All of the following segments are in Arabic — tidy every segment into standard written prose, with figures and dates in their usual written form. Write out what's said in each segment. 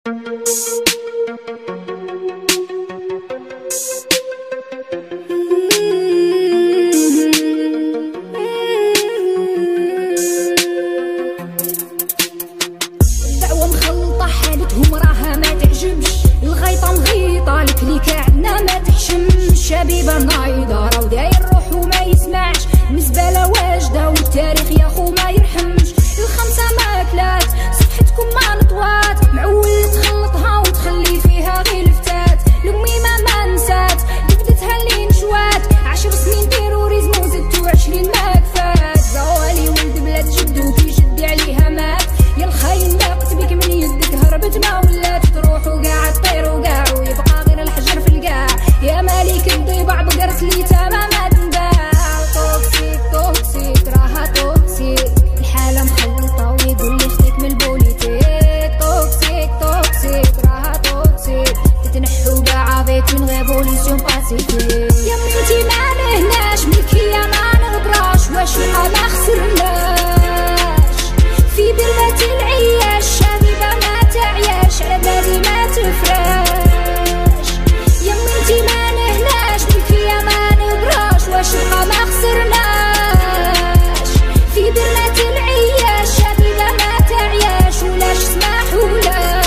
شبيبة نايضة راو داير روحو ما يسمعش، المزبلة واجدة والتاريخ يا خو ما يرحمش. الخمسة ماكلات صفحتكم ما نطوات، معول تخلطها وتخلي فيها غير لفتات. الأميمة ما نسات بدتها اللي نشوات، 10 سنين تيروريزم وزدتو 20 ما كفات. زوالي ولد بلاد جدو كي جدي عليها مات، يا الخاين لاقت بك من يدك هربت ما ولات تروح وقاع تطير وقاع ويبقى غير الحجر في القاع. يا مالك الضباع بقرت لي تمام ما تنباع. توكسيك توكسيك راها توكسيك، الحالة مخلطة ويقول لي اختك من البوليتيك. توكسيك توكسيك راها توكسيك، تتنحو بعافيك من غير بوليسيون باسيفيك. يا بنتي ما نهناش ملكية ما نغبراش، واش ما خسرناش في بلاد العياش. شبيبة ما تعياش على بالي ما تفراش. يا بنتي ما نهناش ملكية ما نغبراش، واش ما خسرناش في بلاد العياش. شبيبة ما تعياش ولاش سماحولاش.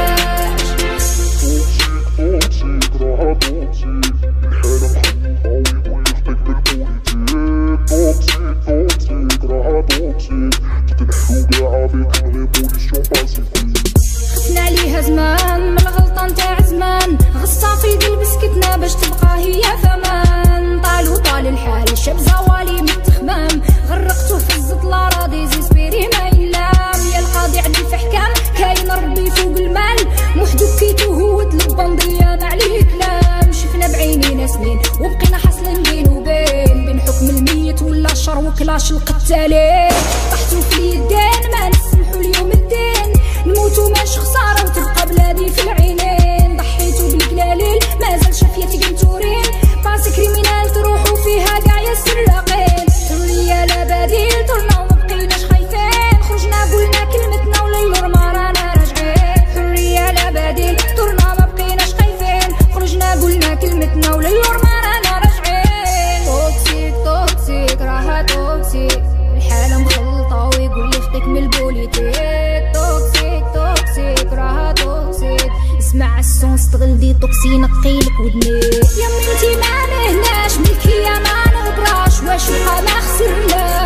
توكسيك راها توكسيك، الحالة مخلطة ويقول لي اختك بالبوليتيك. توكسيك توكسيك راها توكسيك، تتنحو كاع فيك من غير بوليسيون باسيفيك. خفنا ليها زمان من الغلطة نتاع زمان، غصة في قلب سكتنا باش تبقى هي ثمان. طال وطال الحال شاب زوالي متخمام، غرقتو في الزطلة راضي زيسبيري ما يلام. يا القاضي عدل في حكام كاين ربي فوق المال، موحدو كيتو هو البندية ما عليه كلام. شفنا بعينينا سنين وبقينا حاصلين بين وبين، بين حكم الميت ولا الشر وكلاش القتالين. طحتو في اليدين ما نسمحو اليوم الدين، نموتو ماشي خسارة وتبقى بلادي في العينين. ضحيتو بالقلاليل مازال شافيتي قنتورين، باسي كريمينال تروحو فيها كاع يا السراقين. حرية لا بديل طرنا ومبقيناش خايفين، خرجنا قولنا كلمتنا وللور ما رانا راجعين. حرية لا بديل طرنا مبقيناش خايفين، خرجنا قولنا كلمتنا وللور ما رانا راجعين. توكسيك توكسيك راها توكسيك، الحالة مخلطة ويقول لي اختك من البوليتيك. توكسيك توكسيك راها توكسيك، اسمع السون استغل دي توكسي نقيلك ودنيك. يا بنتي ما نهناش ملكية ما نغبراش، واش ما خسرناش